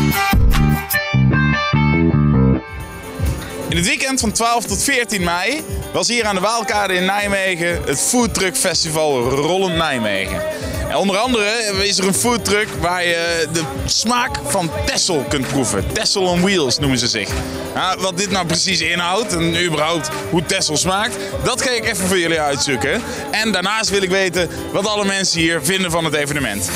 In het weekend van 12 tot 14 mei was hier aan de Waalkade in Nijmegen het Foodtruck Festival Rollend Nijmegen. En onder andere is er een foodtruck waar je de smaak van Texel kunt proeven. Texel on Wheels noemen ze zich. Nou, wat dit nou precies inhoudt en überhaupt hoe Texel smaakt, dat ga ik even voor jullie uitzoeken. En daarnaast wil ik weten wat alle mensen hier vinden van het evenement.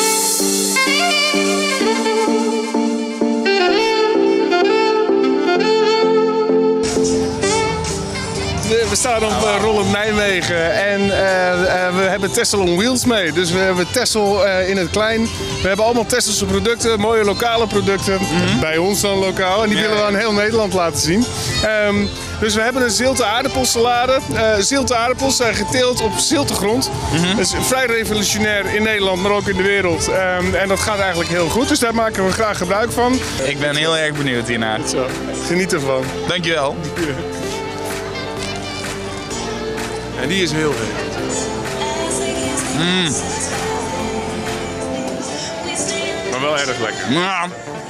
We staan op Rollend Nijmegen en we hebben Texel on Wheels mee. Dus we hebben Texel in het klein. We hebben allemaal Texelse producten, mooie lokale producten. Bij ons dan lokaal. En die willen we aan heel Nederland laten zien. Dus we hebben een zilte aardappelsalade. Zilte aardappels zijn geteeld op ziltegrond. Dat is vrij revolutionair in Nederland, maar ook in de wereld. En dat gaat eigenlijk heel goed. Dus daar maken we graag gebruik van. Ik ben heel erg benieuwd hiernaar. Zo, geniet ervan. Dankjewel. En die is heel goed. Maar wel erg lekker. Ja.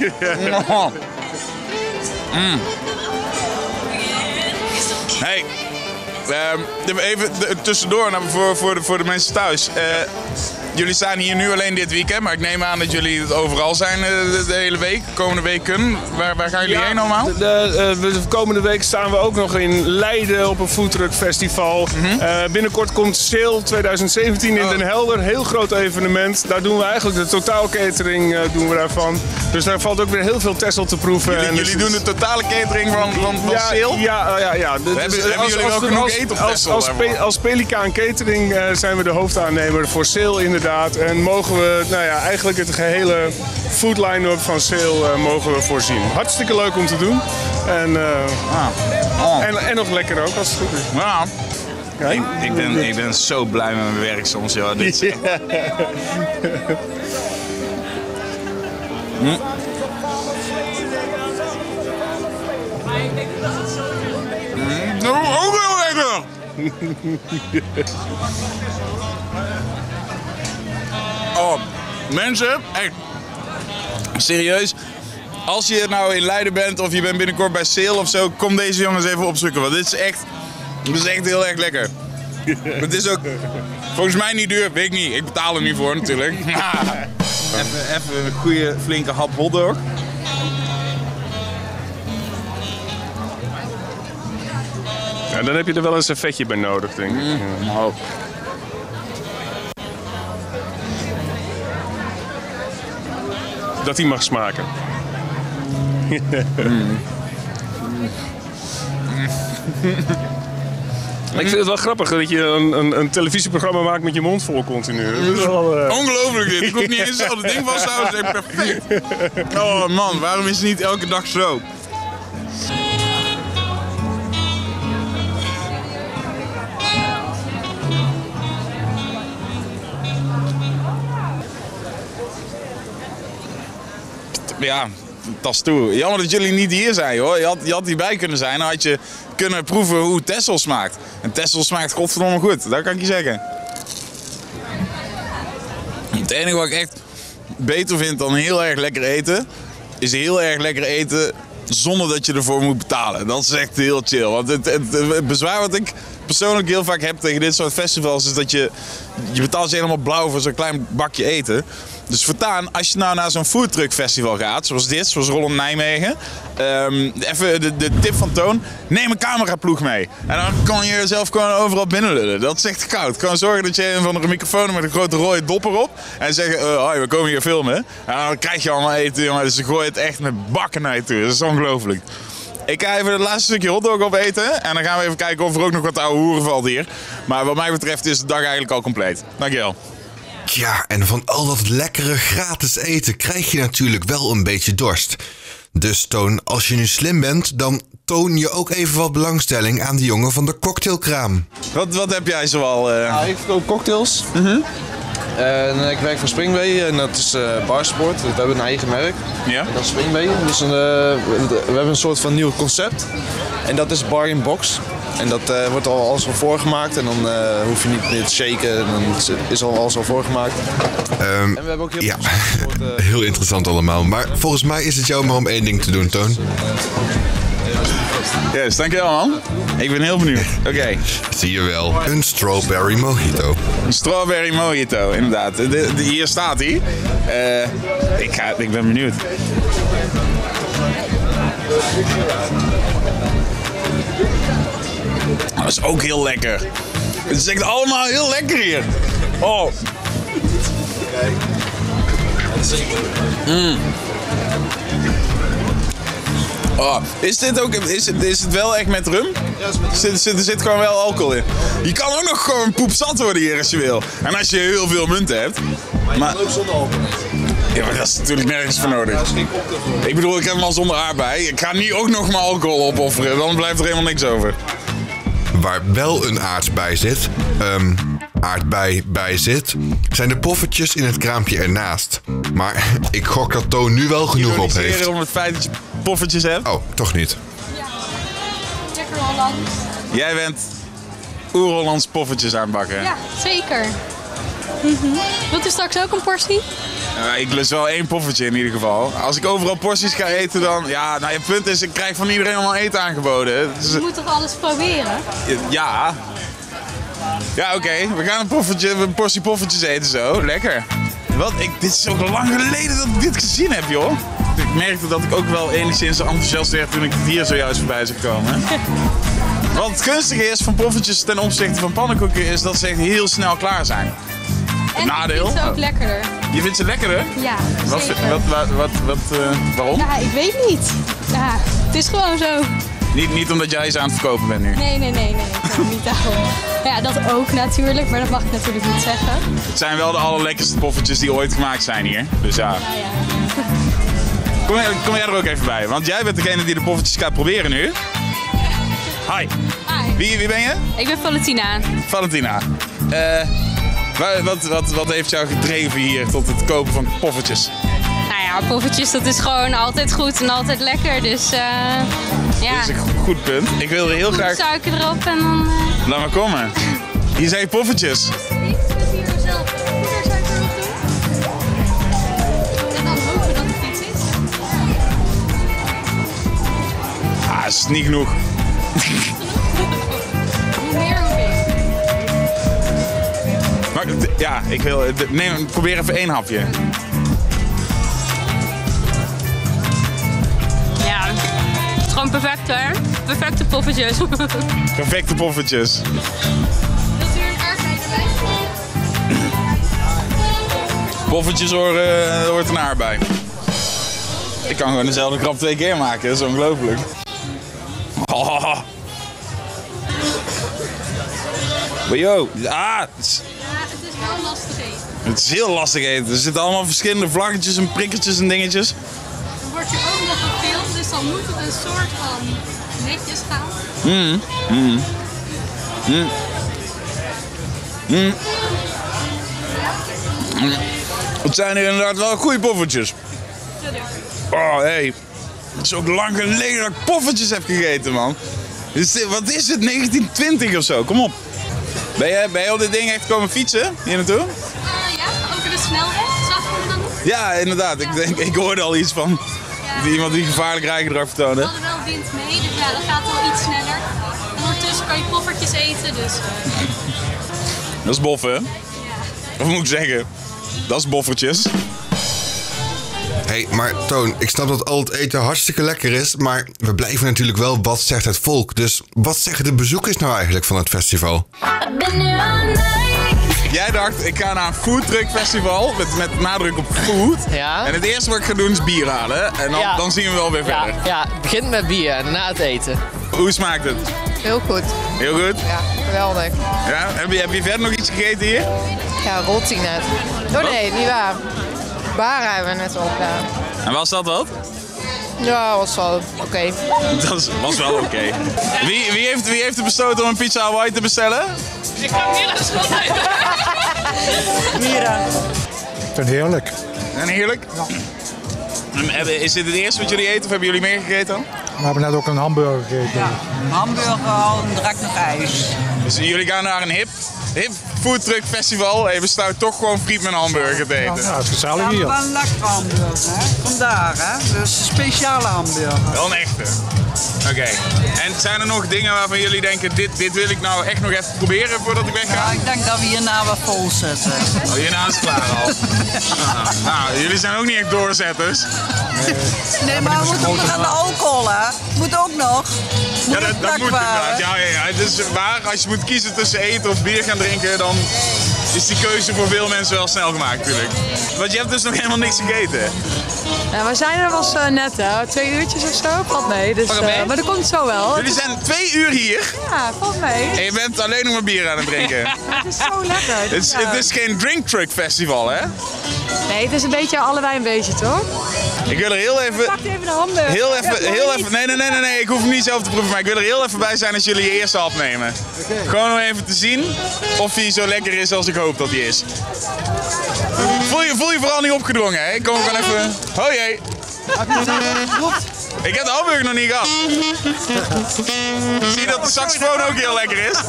Hey, even tussendoor voor de mensen thuis. Jullie staan hier nu alleen dit weekend, maar ik neem aan dat jullie het overal zijn de hele week, komende weken. Waar gaan jullie heen allemaal? De komende week staan we ook nog in Leiden op een foodtruck festival. Binnenkort komt Sale 2017 in Den Helder, heel groot evenement. Daar doen we eigenlijk de totaalcatering doen we daarvan. Dus daar valt ook weer heel veel Texel te proeven. Jullie doen de totale catering van Sale? Ja. Hebben jullie wel genoeg eten op Texel? Als Pelikaan Catering zijn we de hoofdaannemer voor Sale inderdaad. En mogen we eigenlijk het gehele food line-up van Sale mogen we voorzien. Hartstikke leuk om te doen. En nog lekker ook als het goed is. Ja. Ik ben zo blij met mijn werk soms. Joh. Dit is ook heel lekker! Oh, mensen, echt serieus. Als je nou in Leiden bent of je bent binnenkort bij Sale of zo, kom deze jongens even opzoeken. Want dit is echt heel erg lekker. Het is ook volgens mij niet duur, weet ik niet. Ik betaal er niet voor natuurlijk. Even een goede flinke hap hotdog. Ja, dan heb je er wel een servetje bij nodig, denk ik. Oh. Dat die mag smaken. Ik vind het wel grappig dat je een televisieprogramma maakt met je mond vol continu. Ongelooflijk dit. Ik hoef niet eens al het ding vasthouden. Dat is echt perfect. Oh man, waarom is het niet elke dag zo? Ja, tas toe. Jammer dat jullie niet hier zijn, hoor. Je had hierbij kunnen zijn, dan had je kunnen proeven hoe Texel smaakt. En Texel smaakt godverdomme goed, dat kan ik je zeggen. Het enige wat ik echt beter vind dan heel erg lekker eten, is heel erg lekker eten zonder dat je ervoor moet betalen. Dat is echt heel chill. Want het bezwaar wat ik persoonlijk heel vaak heb tegen dit soort festivals is dat je betaalt je helemaal blauw voor zo'n klein bakje eten. Dus voortaan, als je nou naar zo'n foodtruck festival gaat, zoals dit, zoals Rollend Nijmegen, even de tip van Toon, neem een cameraploeg mee. En dan kan je jezelf gewoon overal binnenlullen. Dat is echt koud. Kan zorgen dat je een van de microfoon met een grote rode dopper op en zeggen, hoi, we komen hier filmen. En dan krijg je allemaal eten, jongen. Dus ze gooien het echt met bakken naar je toe. Dat is ongelooflijk. Ik ga even het laatste stukje hotdog opeten en dan gaan we even kijken of er ook nog wat oude hoeren valt hier. Maar wat mij betreft is de dag eigenlijk al compleet. Dankjewel. Ja, en van al dat lekkere gratis eten krijg je natuurlijk wel een beetje dorst. Dus Toon, als je nu slim bent, dan toon je ook even wat belangstelling aan de jongen van de cocktailkraam. Wat heb jij zoal? Ik verkoop cocktails. En ik werk voor Springway en dat is barsport. We hebben een eigen merk. Ja? En dat is Springway. Dus we hebben een soort van nieuw concept. En dat is bar in box. En dat wordt alles al voorgemaakt. En dan hoef je niet meer te shaken. En dan is alles al voorgemaakt. En we hebben ook heel heel interessant allemaal. Maar volgens mij is het jou maar om één ding te doen, Toon. Yes, dankjewel man. Ik ben heel benieuwd. Oké. Zie je wel. Een strawberry mojito. Een strawberry mojito, inderdaad. Hier staat hij. Ik ben benieuwd. Dat is ook heel lekker. Het is echt allemaal heel lekker hier. Oh. Oh, is het wel echt met rum? Ja, er zit gewoon wel alcohol in. Je kan ook nog gewoon poepzat worden hier als je wil. En als je heel veel munten hebt. Maar ook zonder alcohol. Ja, maar dat is natuurlijk nergens voor nodig. Ik bedoel, ik heb hem al zonder aardbei. Ik ga niet ook nog maar alcohol opofferen. Dan blijft er helemaal niks over. Waar wel een aardbei bij zit, zijn de poffertjes in het kraampje ernaast. Maar ik gok dat Toon nu wel genoeg op heeft. Om het feit dat je poffertjes hebt? Oh, toch niet. Ja, lekker Holland. Jij bent oer-Hollands poffertjes aan het bakken. Ja, zeker. Wilt u straks ook een portie? Ik lust wel 1 poffertje in ieder geval. Als ik overal porties ga eten dan... Ja, nou, het punt is, ik krijg van iedereen allemaal eten aangeboden. Dus, Je moet toch alles proberen? ja. Ja, oké. We gaan een portie poffertjes eten zo. Lekker. Dit is ook lang geleden dat ik dit gezien heb, joh. Ik merkte dat ik ook wel enigszins enthousiast werd toen ik het hier zojuist voorbij zag komen. Wat het gunstige is van poffertjes ten opzichte van pannenkoeken is dat ze echt heel snel klaar zijn. En nadeel? ik vind ze ook lekkerder. Je vindt ze lekkerder? Ja, Wat, zeker. waarom? Ja, ik weet niet. Ja, het is gewoon zo. Niet omdat jij ze aan het verkopen bent nu. Nee. Ik weet niet daarom. Ja, dat ook natuurlijk, maar dat mag ik natuurlijk niet zeggen. Het zijn wel de allerlekkerste poffertjes die ooit gemaakt zijn hier. Dus ja. Ja. Kom jij er ook even bij? Want jij bent degene die de poffertjes gaat proberen nu. Hi. Hi. Wie ben je? Ik ben Valentina. Valentina. Wat heeft jou gedreven hier tot het kopen van poffertjes? Nou ja, poffertjes, dat is gewoon altijd goed en altijd lekker. Dus ja. Dat is een goed punt. Ik wilde heel graag... Suiker erop en dan... Laat maar komen. Hier zijn je poffertjes. Niet dat hier zelf poedersuiker erop doen. En dan hopen dat het iets is. Ah, is niet genoeg. Hoe meer, hoe beter. Maar, ja, probeer even 1 hapje. Ja, het is gewoon perfect hoor. Perfecte poffertjes. Perfecte poffertjes. Wilt u een aardbei erbij? Poffertjes hoort een aardbei. Ik kan gewoon dezelfde grap 2 keer maken, dat is ongelooflijk. Oh. Maar yo, Ja, het is wel lastig eten. het is heel lastig eten. Er zitten allemaal verschillende vlaggetjes en prikkertjes en dingetjes. Dan wordt je ook nog gefilmd, dus dan moet het een soort van netjes gaan. Het zijn hier inderdaad wel goede poffertjes. Oh, hey. Het is ook lang geleden dat ik poffertjes heb gegeten, man. Wat is het, 1920 of zo? Kom op. Ben je op dit ding echt komen fietsen hier naartoe? Ja, over de snelweg. Zag je hem dan nog? Ja, inderdaad. Ik hoorde al iets van iemand die gevaarlijk rijgedrag vertoonde. We hadden wel wind mee, dus ja, dat gaat wel iets sneller. En ondertussen kan je poffertjes eten, dus... Dat is boffen, hè? Wat moet ik zeggen? Dat is boffertjes. Hey, maar Toon, ik snap dat al het eten hartstikke lekker is, maar we blijven natuurlijk wel wat zegt het volk. Dus wat zeggen de bezoekers nou eigenlijk van het festival? Jij dacht, ik ga naar een foodtruck festival met nadruk op food. Ja. En het eerste wat ik ga doen is bier halen. En dan zien we wel weer verder. Ja, het begint met bier en daarna het eten. Hoe smaakt het? Heel goed. Heel goed? Ja, geweldig. Ja? Heb je verder nog iets gegeten hier? Ja, rotti net. Oh nee, niet waar. Bar hebben we net op, ja. En was dat wat? Ja, was wel oké. Dat was wel oké. Wie heeft er besloten om een pizza Hawaii te bestellen? Ik ga Mira schilderen. Mira. Ik vind het heerlijk. En heerlijk? Ja. Is dit het eerste wat jullie eten of hebben jullie meer gegeten dan? We hebben net ook een hamburger gegeten. Ja, een hamburger en direct nog ijs. Dus jullie gaan naar een hip foodtruck festival en we staan toch gewoon friet met een hamburger te eten. Ja, het is gezellig hier. Ja, wel een lekkere hamburger, hè? Vandaar, hè? Dus een speciale hamburger. Wel een echte. Oké. En zijn er nog dingen waarvan jullie denken, dit wil ik nou echt nog even proberen voordat ik wegga? Ja, ik denk dat we hierna wat vol zitten. Oh, hierna is het klaar al. Nou, jullie zijn ook niet echt doorzetters. Nee, maar we moeten ook nog aan de alcohol, hè? Moet ook nog. Ja, dat moet inderdaad. Ja. Het is waar, als je moet kiezen tussen eten of bier gaan drinken, dan is die keuze voor veel mensen wel snel gemaakt natuurlijk. Want je hebt dus nog helemaal niks gegeten. Ja, we zijn er was net, hè? 2 uurtjes of zo. Valt mee. Dus, maar dat komt zo wel. Jullie zijn 2 uur hier. Ja, valt mee. En je bent alleen nog maar bier aan het drinken. Het is zo lekker. Het is geen drink truck festival, hè? Nee, het is een beetje allebei een beetje, toch? Ik wil er heel even... Pak even de hamburger. Heel even... Nee, ik hoef hem niet zelf te proeven, maar ik wil er heel even bij zijn als jullie je eerste hap nemen. Gewoon om even te zien of hij zo lekker is als ik hoop dat hij is. Voel je vooral niet opgedrongen, hè? Ik kom gewoon even... Hoi, hé. Ik heb de hamburger nog niet gehad. Zie je dat de saxofoon ook heel lekker is?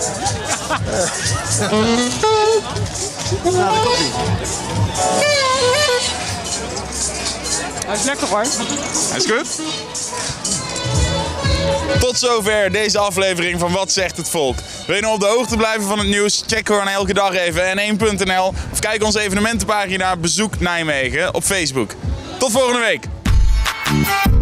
Hij is lekker hoor. Hij is goed? Tot zover deze aflevering van Wat Zegt Het Volk. Wil je nou op de hoogte blijven van het nieuws? Check gewoon elke dag even n1.nl of kijk onze evenementenpagina Bezoek Nijmegen op Facebook. Tot volgende week!